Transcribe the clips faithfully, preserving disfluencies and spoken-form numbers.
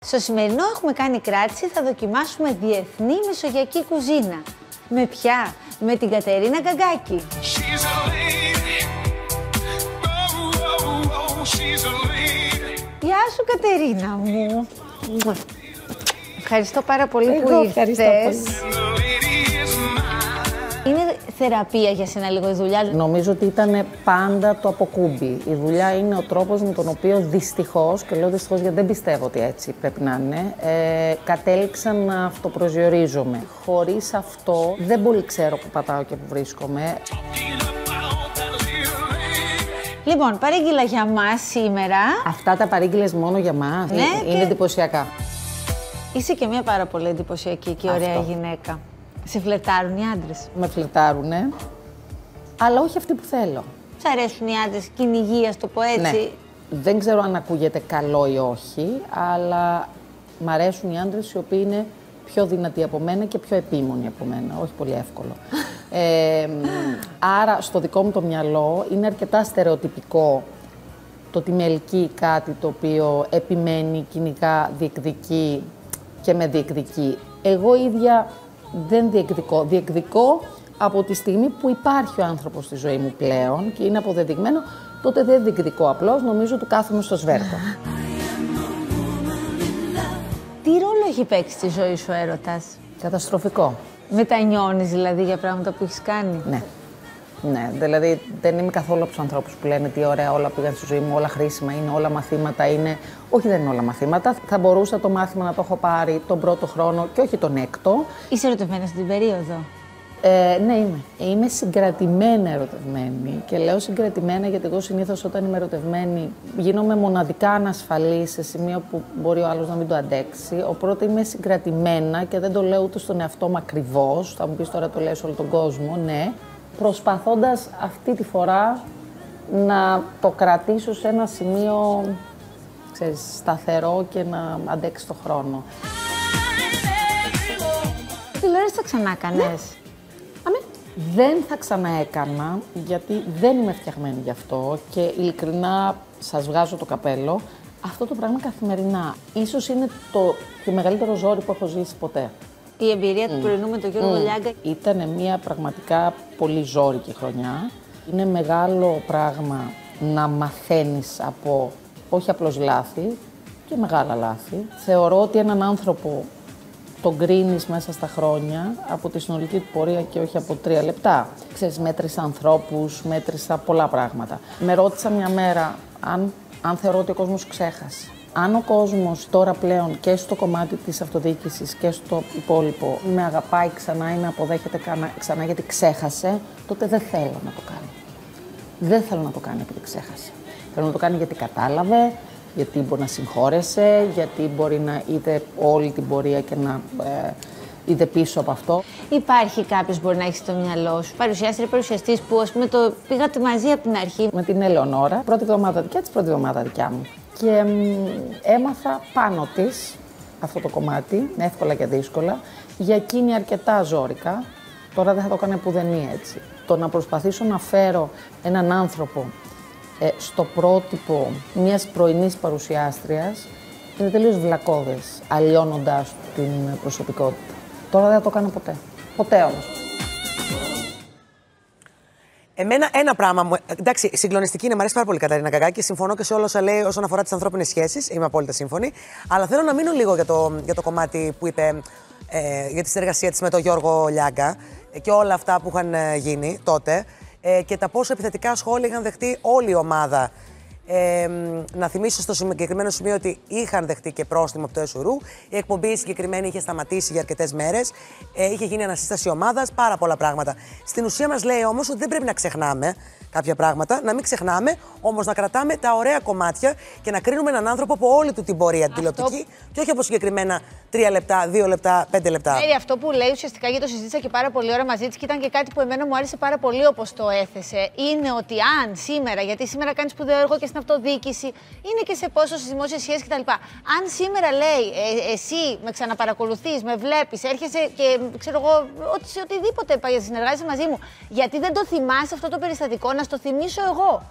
Στο σημερινό έχουμε κάνει κράτηση, θα δοκιμάσουμε διεθνή μεσογειακή κουζίνα. Με ποια? Με την Κατερίνα Γκαγκάκη. Γεια σου Κατερίνα μου. Ευχαριστώ πάρα πολύ Εγώ που ευχαριστώ ήρθες. πολύ. Είναι θεραπεία για σένα λίγο η δουλειά. Νομίζω ότι ήταν πάντα το αποκούμπι. Η δουλειά είναι ο τρόπος με τον οποίο δυστυχώς, και λέω δυστυχώς γιατί δεν πιστεύω ότι έτσι πρέπει να είναι, ε, κατέληξα να αυτοπροσδιορίζομαι. Χωρίς αυτό δεν πολύ ξέρω που πατάω και που βρίσκομαι. Λοιπόν, παρήγγειλα για μας σήμερα. Αυτά τα παρήγγειλες μόνο για μας. Ναι, είναι και... εντυπωσιακά. Είσαι και μια πάρα πολύ εντυπωσιακή και ωραία Αυτό. γυναίκα. Σε φλερτάρουν οι άντρες? Με φλερτάρουνε, αλλά όχι αυτοί που θέλω. Σ' αρέσουν οι άντρες κυνηγοί, ας το πω έτσι? Ναι. Δεν ξέρω αν ακούγεται καλό ή όχι, αλλά μ' αρέσουν οι άντρες οι οποίοι είναι πιο δυνατοί από μένα και πιο επίμονοι από μένα. Όχι πολύ εύκολο. ε, άρα, στο δικό μου το μυαλό είναι αρκετά στερεοτυπικό το ότι με ελκύει κάτι το οποίο επιμένει, κυνηγά, διεκδικεί και με διεκδικεί. Εγώ ίδια δεν διεκδικώ. Διεκδικώ από τη στιγμή που υπάρχει ο άνθρωπος στη ζωή μου πλέον και είναι αποδεδειγμένο, τότε δεν διεκδικώ απλώς, νομίζω του κάθομαι στο σβέρκο. Τι ρόλο έχει παίξει στη ζωή σου ο έρωτας? Καταστροφικό. Μετανιώνεις δηλαδή για πράγματα που έχεις κάνει? Ναι. Ναι, δηλαδή δεν είμαι καθόλου από τους ανθρώπους που λένε τι ωραία όλα πήγαν στη ζωή μου, όλα χρήσιμα είναι, όλα μαθήματα είναι. Όχι, δεν είναι όλα μαθήματα. Θα μπορούσα το μάθημα να το έχω πάρει τον πρώτο χρόνο και όχι τον έκτο. Είσαι ερωτευμένη στην περίοδο? Ε, ναι, είμαι. Είμαι συγκρατημένα ερωτευμένη. Και λέω συγκρατημένα γιατί εγώ συνήθως όταν είμαι ερωτευμένη γίνομαι μοναδικά ανασφαλή σε σημείο που μπορεί ο άλλος να μην το αντέξει. Οπότε είμαι συγκρατημένα και δεν το λέω ούτε στον εαυτό μου ακριβώς. Θα μου πεις τώρα το λέω σε όλο τον κόσμο, ναι. Προσπαθώντας αυτή τη φορά να το κρατήσω σε ένα σημείο, ξέρεις, σταθερό και να αντέξει το χρόνο. Τηλεόραση θα ξανά κάνεις? Ναι. Αμέ. Δεν θα ξαναέκανα, γιατί δεν είμαι φτιαγμένη γι' αυτό και ειλικρινά σας βγάζω το καπέλο. Αυτό το πράγμα καθημερινά. Ίσως είναι το πιο μεγαλύτερο ζόρι που έχω ζήσει ποτέ. Η εμπειρία mm. του πρωινού με τον Γιώργο mm. Λιάγκα. Ήταν μια πραγματικά πολύ ζώρικη χρονιά. Είναι μεγάλο πράγμα να μαθαίνεις από όχι απλώς λάθη και μεγάλα λάθη. Θεωρώ ότι έναν άνθρωπο τον κρίνεις μέσα στα χρόνια από τη συνολική του πορεία και όχι από τρία λεπτά. Ξέρεις, μέτρησα ανθρώπους, μέτρησα πολλά πράγματα. Με ρώτησα μια μέρα αν, αν θεωρώ ότι ο κόσμος ξέχασε. Αν ο κόσμος τώρα πλέον και στο κομμάτι της αυτοδιοίκησης και στο υπόλοιπο με αγαπάει ξανά ή με αποδέχεται ξανά γιατί ξέχασε, τότε δεν θέλω να το κάνει. Δεν θέλω να το κάνει επειδή ξέχασε. Θέλω να το κάνει γιατί κατάλαβε, γιατί μπορεί να συγχώρεσε, γιατί μπορεί να είδε όλη την πορεία και να ε, είδε πίσω από αυτό. Υπάρχει κάποιος μπορεί να έχει στο μυαλό σου, παρουσιάστρια ή παρουσιαστής που ας πούμε το πήγατε μαζί από την αρχή? Με την Ελεονόρα, πρώτη εβδομάδα δικιά της, πρώτη εβδομάδα δικιά μου. Και μ, έμαθα πάνω της αυτό το κομμάτι, εύκολα και δύσκολα, για εκείνη αρκετά ζόρικα. Τώρα δεν θα το έκανε πουδενή έτσι. Το να προσπαθήσω να φέρω έναν άνθρωπο ε, στο πρότυπο μιας πρωινής παρουσιάστριας είναι τελείως βλακώδες, αλλοιώνοντας την προσωπικότητα. Τώρα δεν θα το κάνω ποτέ. Ποτέ όμως. Εμένα ένα πράγμα μου. Εντάξει, συγκλονιστική είναι, μου αρέσει πάρα πολύ η Κατερίνα Γκαγκάκη. Συμφωνώ και σε όλα όσα λέει όσον αφορά τις ανθρώπινες σχέσεις. Είμαι απόλυτα σύμφωνη. Αλλά θέλω να μείνω λίγο για το, για το κομμάτι που είπε ε, για τη συνεργασία της με τον Γιώργο Λιάγκα και όλα αυτά που είχαν γίνει τότε ε, και τα πόσο επιθετικά σχόλια είχαν δεχτεί όλη η ομάδα. Ε, να θυμίσω στο συγκεκριμένο σημείο ότι είχαν δεχτεί και πρόστιμο από το ΕΣΟΡΟΥ. Η εκπομπή συγκεκριμένη είχε σταματήσει για αρκετές μέρες. Ε, είχε γίνει ανασύσταση ομάδας, πάρα πολλά πράγματα. Στην ουσία μας λέει όμως ότι δεν πρέπει να ξεχνάμε κάποια πράγματα, να μην ξεχνάμε, όμως να κρατάμε τα ωραία κομμάτια και να κρίνουμε έναν άνθρωπο από όλη του την πορεία την τηλεοπτική και όχι από συγκεκριμένα τρία λεπτά, δύο λεπτά, πέντε λεπτά. Μέρη, αυτό που λέει ουσιαστικά, γιατί το συζήτησα και πάρα πολύ ώρα μαζί της και ήταν και κάτι που εμένα μου άρεσε πάρα πολύ όπως το έθεσε. Είναι ότι αν σήμερα, γιατί σήμερα κάνει σπουδαίο έργο και στην αυτοδιοίκηση, είναι και σε πόσο στις δημόσιες σχέσεις κτλ. Αν σήμερα λέει ε, εσύ με ξαναπαρακολουθείς, με βλέπεις, έρχεσαι και ξέρω εγώ, ότι, σε οτιδήποτε συνεργάζεσαι μαζί μου, γιατί δεν το θυμάσαι αυτό το περιστατικό, να στο θυμίσω εγώ.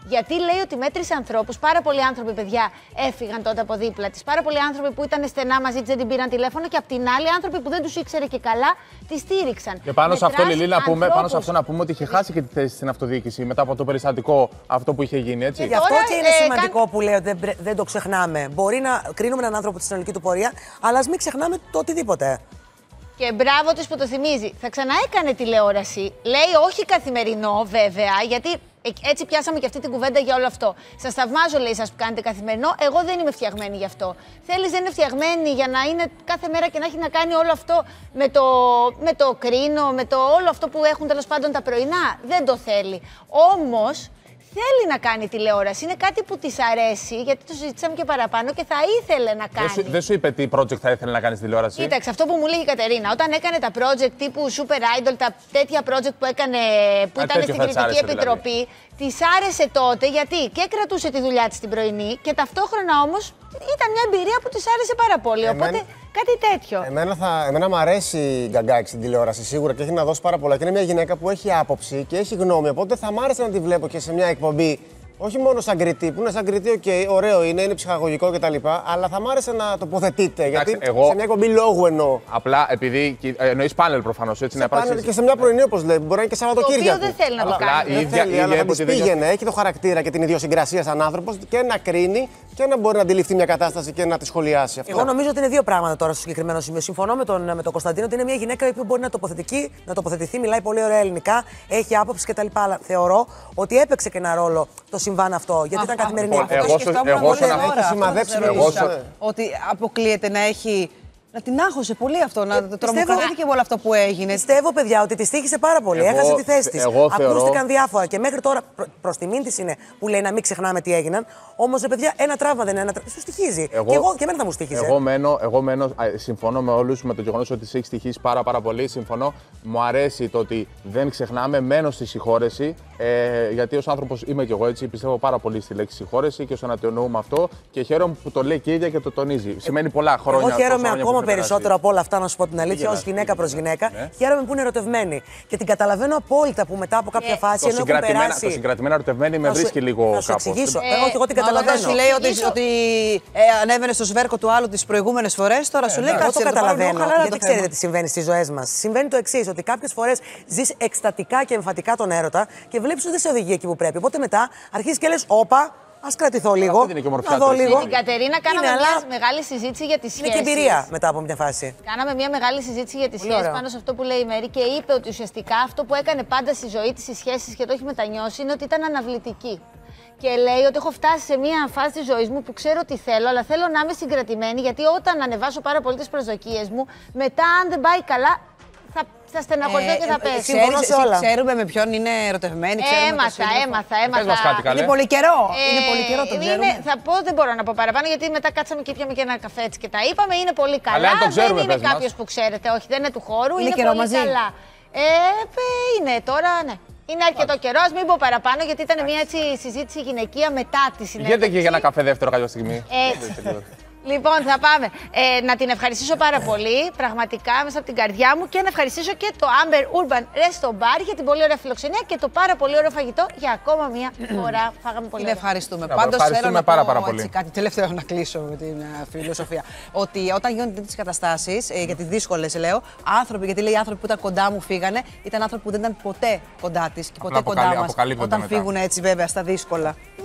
Γιατί λέει ότι μέτρησε ανθρώπους, πάρα πολλοί άνθρωποι, παιδιά, έφυγαν τότε από δίπλα της. Πάρα πολλοί άνθρωποι που ήταν στενά μαζί της δεν την πήραν τηλέφωνο και απ' την άλλη άνθρωποι που δεν τους ήξερε και καλά τη στήριξαν. Και πάνω σε αυτό, Λιλή, να πούμε, πάνω σε ανθρώπους. αυτό να πούμε ότι είχε χάσει και τη θέση στην αυτοδιοίκηση μετά από το περιστατικό αυτό που είχε γίνει, έτσι. Γι' αυτό Τώρα, και είναι ε, σημαντικό καν... που λέω ότι δεν, πρέ- δεν το ξεχνάμε. Μπορεί να κρίνουμε έναν άνθρωπο τη συνολική του πορεία, αλλά ας μην ξεχνάμε το οτιδήποτε. Και μπράβο της που το θυμίζει. Θα ξαναέκανε τηλεόραση. Λέει όχι καθημερινό, βέβαια, γιατί έτσι πιάσαμε και αυτή την κουβέντα για όλο αυτό. Σας θαυμάζω, λέει, σας που κάνετε καθημερινό. Εγώ δεν είμαι φτιαγμένη γι' αυτό. Θέλεις δεν είναι φτιαγμένη για να είναι κάθε μέρα και να έχει να κάνει όλο αυτό με το, με το κρίνο, με το όλο αυτό που έχουν τέλος πάντων τα πρωινά. Δεν το θέλει. Όμως. Θέλει να κάνει τηλεόραση. Είναι κάτι που της αρέσει, γιατί το συζητήσαμε και παραπάνω και θα ήθελε να κάνει. Δεν σου, δεν σου είπε τι project θα ήθελε να κάνει τηλεόραση. Κοίταξε, αυτό που μου λέει η Κατερίνα, όταν έκανε τα project τύπου Super Idol, τα τέτοια project που έκανε, που Α, ήταν στην τέτοιο θα της Κριτική άρεσε, Επιτροπή, δηλαδή. της άρεσε τότε γιατί και κρατούσε τη δουλειά της την πρωινή και ταυτόχρονα όμως ήταν μια εμπειρία που της άρεσε πάρα πολύ. Εμένα- Οπότε κάτι τέτοιο. Εμένα, θα, εμένα μου αρέσει η Γκαγκάκη στην τηλεόραση σίγουρα και έχει να δώσει πάρα πολλά. Και είναι μια γυναίκα που έχει άποψη και έχει γνώμη. Οπότε θα μ' άρεσε να τη βλέπω και σε μια εκπομπή. Όχι μόνο σαν κριτή, που είναι σαν κριτή, οκ, okay, ωραίο είναι, είναι ψυχαγωγικό κτλ. Αλλά θα μ' άρεσε να τοποθετείτε. Γιατί εγώ- σε μια εκπομπή λόγου εννοώ. Απλά επειδή. εννοεί πάνελ προφανώς, έτσι να Πάνε υπάρξει. και σε μια πρωινή, όπως λέει, μπορεί να είναι και Σαββατοκύριακο. Το οποίο δεν θέλει να το Αλλά- κάνει. η Δεν ίδια- θέλει, η αλλά ίδια θα της επειδή δεν- πήγαινε, έχει το χαρακτήρα και την ιδιοσυγκρασία σαν άνθρωπος και να κρίνει και να μπορεί να αντιληφθεί μια κατάσταση και να τη σχολιάσει. Αυτό. Εγώ νομίζω ότι είναι δύο πράγματα τώρα στο συγκεκριμένο σημείο. Συμφωνώ με τον, με τον Κωνσταντίνο ότι είναι μια γυναίκα που μπορεί να τοποθετηθεί, να τοποθετηθεί, μιλάει πολύ ωραία ελληνικά, έχει άποψη κτλ. Αλλά θεωρώ ότι έπαιξε και ένα ρόλο το συμβάν αυτό. Γιατί ήταν καθημερινή. εγώ Αυτό. στο- σκεφτόμουν εγώ πολύ στον- ώρα, έχει αυτό σημαδέψει θα με σε εγώ ρωτούσα. στο- Ότι αποκλείεται να έχει. Να την άγχωσε πολύ αυτό, να πιστεύω- τρομοκρατήθηκε με όλο αυτό που έγινε. Πιστεύω, παιδιά, ότι τη τύχησε πάρα πολύ. Εγώ- Έχασε τη θέση τη. εγώ θεωρώ- Ακούστηκαν διάφορα και μέχρι τώρα προ, προς τιμήν τη είναι που λέει να μην ξεχνάμε τι έγιναν. Όμως, ρε παιδιά, ένα τραύμα δεν είναι ένα τραύμα. Σου στοιχίζει. Εγώ- Και εγώ και εμένα θα μου στοιχίζει. Εγώ μένω, εγώ μένω, α, συμφωνώ με όλους με το γεγονός ότι σε έχει στοιχήσει πάρα, πάρα πολύ. Συμφωνώ. Μου αρέσει το ότι δεν ξεχνάμε, μένω στη συγχώρεση. Ε, γιατί ως άνθρωπος είμαι κι εγώ έτσι, πιστεύω πάρα πολύ στη λέξη συγχώρεση και στο να το εννοούμε αυτό. Και χαίρομαι που το λέει και η ίδια και το τονίζει. Σημαίνει πολλά χρόνια. Εγώ τόσα χαίρομαι χρόνια που ακόμα έχουμε περάσει. περισσότερο από όλα αυτά, να σου πω την αλήθεια, ως γυναίκα προς γυναίκα. Χαίρομαι που είναι ερωτευμένη. Και την καταλαβαίνω απόλυτα που μετά από κάποια φάση Το ενώ έχουν συγκρατημένα, περάσει. το συγκρατημένα ερωτευμένη με Θα σου- βρίσκει λίγο θα σου κάπως. εξηγήσω. Ε, Εγώ και εγώ την Μα όταν καταλαβαίνω. σου λέει ότι, Ίσο- ότι ε, ανέβαινε στο σβέρκο του άλλου τις προηγούμενες φορές, τώρα σου λέει Εγώ κάτσε το να το πάρουμε καταλαβαίνω. χαλαρά Γιατί το θέμα. ξέρετε τι συμβαίνει στις ζωές μας. Συμβαίνει το εξής, ότι κάποιες φορές ζεις εκστατικά και εμφατικά τον έρωτα και βλέπεις ότι δεν σε οδηγεί εκεί που πρέπει. Οπότε μετά αρχίζεις και λες, όπα, ας κρατηθώ λίγο. αυτή είναι και η ομορφιά Να δω του, έτσι. λίγο. Με την Κατερίνα κάναμε Είναι, μια αλλά μεγάλη συζήτηση για τις είναι σχέσεις. και εμπειρία μετά από μια φάση. Κάναμε μια μεγάλη συζήτηση για τις Πολύ σχέσεις ωραίο. πάνω σε αυτό που λέει η Μέρη και είπε ότι ουσιαστικά αυτό που έκανε πάντα στη ζωή της στις σχέσεις και το έχει μετανιώσει είναι ότι ήταν αναβλητική. Και λέει ότι έχω φτάσει σε μια φάση της ζωής μου που ξέρω τι θέλω, αλλά θέλω να είμαι συγκρατημένη γιατί όταν ανεβάσω πάρα πολύ τις προσδοκίες μου, μετά αν δεν πάει καλά θα, θα στεναχωρηθώ και θα Ε, πέσω. συμφωνώ ξέρεις, σε όλα. Ξέρουμε με ποιον είναι ερωτευμένη, ξέρουμε το Έμαθα, σύντροφο. έμαθα, Πες μας έμαθα. κάτι, καλέ. Είναι πολύ καιρό. Ε, είναι πολύ καιρό, το είναι- ξέρουμε. Θα πω, δεν μπορώ να πω παραπάνω γιατί μετά κάτσαμε και πιάμε και ένα καφέ έτσι και τα είπαμε. Είναι πολύ καλά. Αλλά αν το ξέρουμε, δεν είναι πες μας. κάποιο που ξέρετε, όχι, δεν είναι του χώρου. Είναι Είναι, καιρό πολύ μαζί. καλά. Ε, παι, είναι τώρα, ναι. Είναι αρκετό καιρό, μην πω παραπάνω, γιατί ήταν μια έτσι συζήτηση γυναικεία μετά τη συνέντευξη. Βγαίνετε και για ένα καφέ δεύτερο κάποια στιγμή. Έτσι. Λοιπόν, θα πάμε. Ε, να την ευχαριστήσω πάρα πολύ, πραγματικά μέσα από την καρδιά μου και να ευχαριστήσω και το Amber Urban Resto Bar για την πολύ ωραία φιλοξενία και το πάρα πολύ ωραίο φαγητό για ακόμα μια φορά. Φάγαμε πολύ Την ωραία. ευχαριστούμε. Μπράβο, Πάντως θέλω ευχαριστούμε να πάρα, πω πάρα έτσι, πολύ. κάτι τελευταίο να κλείσω με την ε, φιλοσοφία. Ότι όταν γίνονται τέτοιες καταστάσεις, ε, γιατί δύσκολες λέω, άνθρωποι, γιατί λέει οι άνθρωποι που ήταν κοντά μου φύγανε, ήταν άνθρωποι που δεν ήταν ποτέ κοντά της και ποτέ αποκαλύ- κοντά μας. αποκαλύπτονται Όταν μετά. φύγουν έτσι βέβαια στα δύσκολα.